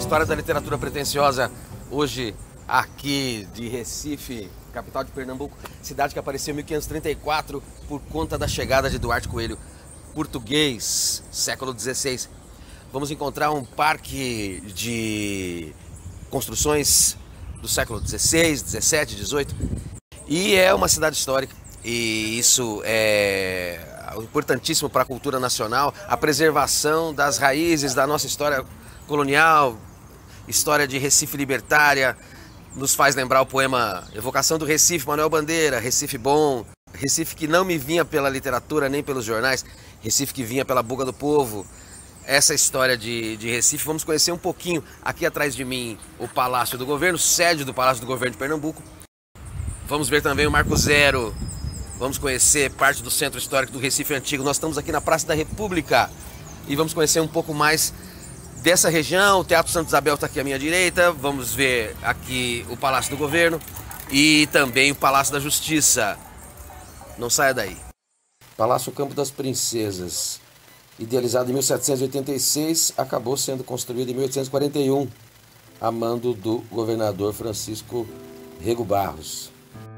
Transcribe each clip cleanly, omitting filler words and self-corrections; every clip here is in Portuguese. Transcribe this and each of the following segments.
História da literatura pretensiosa, hoje aqui de Recife, capital de Pernambuco, cidade que apareceu em 1534 por conta da chegada de Duarte Coelho, português, século XVI. Vamos encontrar um parque de construções do século XVI, XVII, XVIII, e é uma cidade histórica, e isso é importantíssimo para a cultura nacional, a preservação das raízes da nossa história colonial, história de Recife libertária, nos faz lembrar o poema Evocação do Recife, Manuel Bandeira, Recife bom, Recife que não me vinha pela literatura nem pelos jornais, Recife que vinha pela boca do povo. Essa história de Recife, vamos conhecer um pouquinho. Aqui atrás de mim o Palácio do Governo, sede do Palácio do Governo de Pernambuco. Vamos ver também o Marco Zero, vamos conhecer parte do centro histórico do Recife Antigo. Nós estamos aqui na Praça da República e vamos conhecer um pouco mais dessa região. O Teatro Santa Isabel está aqui à minha direita. Vamos ver aqui o Palácio do Governo e também o Palácio da Justiça. Não saia daí. Palácio Campo das Princesas, idealizado em 1786, acabou sendo construído em 1841, a mando do governador Francisco Rego Barros.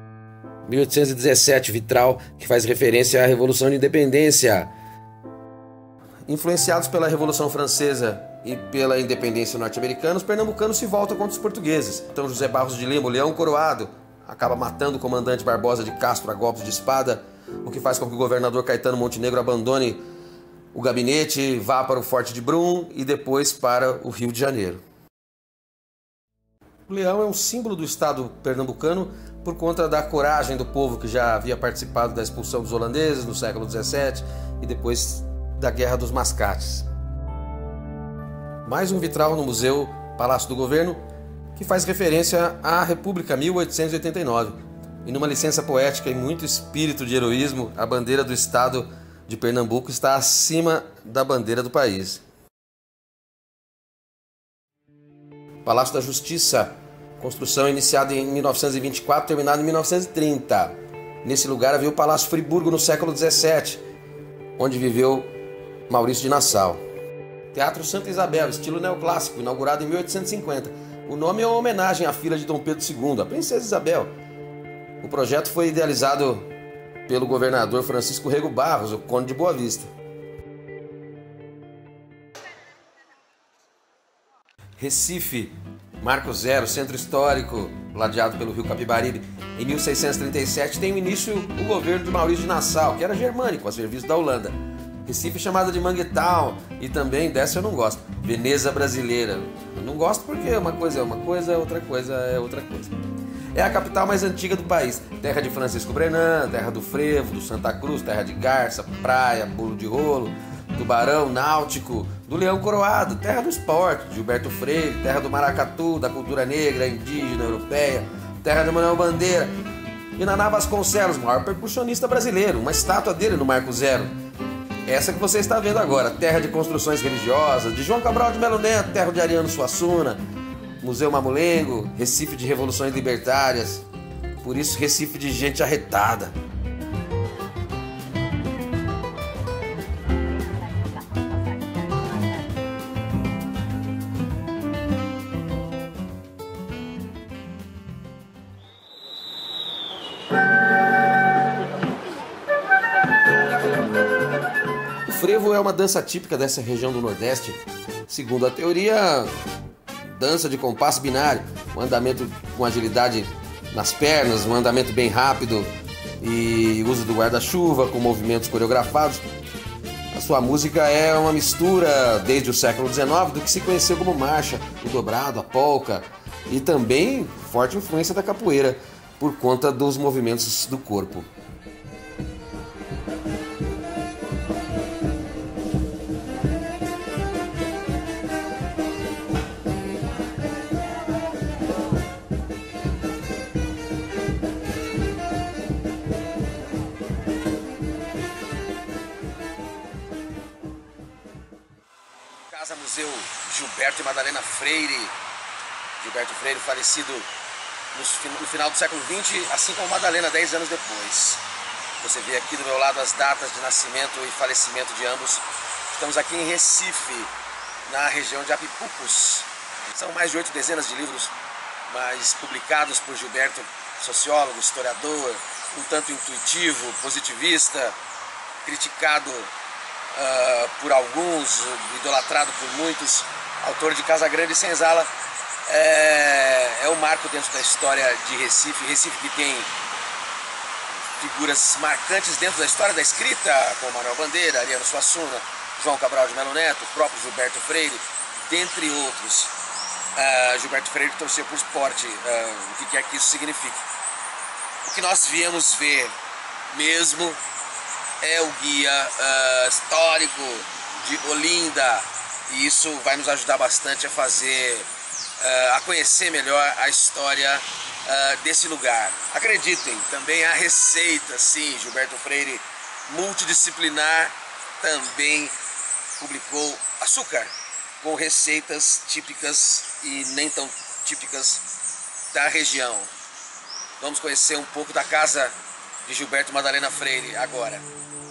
1817, vitral que faz referência à Revolução de Independência. Influenciados pela Revolução Francesa e pela independência norte-americana, os pernambucanos se voltam contra os portugueses. Então José Barros de Lima, o Leão Coroado, acaba matando o comandante Barbosa de Castro a golpes de espada, o que faz com que o governador Caetano Montenegro abandone o gabinete, vá para o Forte de Brum e depois para o Rio de Janeiro. O leão é um símbolo do estado pernambucano por conta da coragem do povo que já havia participado da expulsão dos holandeses no século XVII e depois da Guerra dos Mascates. Mais um vitral no Museu Palácio do Governo que faz referência à República 1889. E numa licença poética e muito espírito de heroísmo, a bandeira do estado de Pernambuco está acima da bandeira do país. Palácio da Justiça, construção iniciada em 1924, terminada em 1930. Nesse lugar havia o Palácio Friburgo no século XVII, onde viveu Maurício de Nassau. Teatro Santa Isabel, estilo neoclássico, inaugurado em 1850. O nome é uma homenagem à filha de Dom Pedro II, a Princesa Isabel. O projeto foi idealizado pelo governador Francisco Rego Barros, o Conde de Boa Vista. Recife, Marco Zero, centro histórico, ladeado pelo rio Capibaribe. Em 1637 tem o início o governo de Maurício de Nassau, que era germânico, a serviço da Holanda. Recife chamada de Manguetown, e também dessa eu não gosto, Veneza brasileira. Eu não gosto porque uma coisa é uma coisa, outra coisa é outra coisa. É a capital mais antiga do país, terra de Francisco Brenan, terra do frevo, do Santa Cruz, terra de garça, praia, bolo de rolo, tubarão, náutico, do leão coroado, terra do esporte, de Gilberto Freire, terra do maracatu, da cultura negra, indígena, europeia, terra de Manuel Bandeira. E Naná Vasconcelos, maior percussionista brasileiro, uma estátua dele no Marco Zero. Essa que você está vendo agora, terra de construções religiosas, de João Cabral de Melo Neto, terra de Ariano Suassuna, Museu Mamulengo, Recife de revoluções libertárias, por isso Recife de gente arretada. O frevo é uma dança típica dessa região do Nordeste. Segundo a teoria, dança de compasso binário, um andamento com agilidade nas pernas, um andamento bem rápido e uso do guarda-chuva com movimentos coreografados. A sua música é uma mistura desde o século XIX do que se conheceu como marcha, o dobrado, a polca e também forte influência da capoeira por conta dos movimentos do corpo. Casa Museu Gilberto e Madalena Freire. Gilberto Freire falecido no final do século XX, assim como Madalena 10 anos depois. Você vê aqui do meu lado as datas de nascimento e falecimento de ambos. Estamos aqui em Recife, na região de Apipucos. São mais de 8 dezenas de livros, mas publicados por Gilberto, sociólogo, historiador, um tanto intuitivo, positivista, criticado por alguns, idolatrado por muitos, autor de Casa Grande e Senzala. É um marco dentro da história de Recife. Recife que tem figuras marcantes dentro da história da escrita, como Manuel Bandeira, Ariano Suassuna, João Cabral de Melo Neto, o próprio Gilberto Freire, dentre outros. Gilberto Freire torceu por esporte, o que quer que isso signifique. O que nós viemos ver mesmo é o guia histórico de Olinda, e isso vai nos ajudar bastante a conhecer melhor a história desse lugar. Acreditem, também há receita, sim. Gilberto Freire, multidisciplinar, também publicou Açúcar, com receitas típicas e nem tão típicas da região. Vamos conhecer um pouco da casa de Gilberto Madalena Freire agora.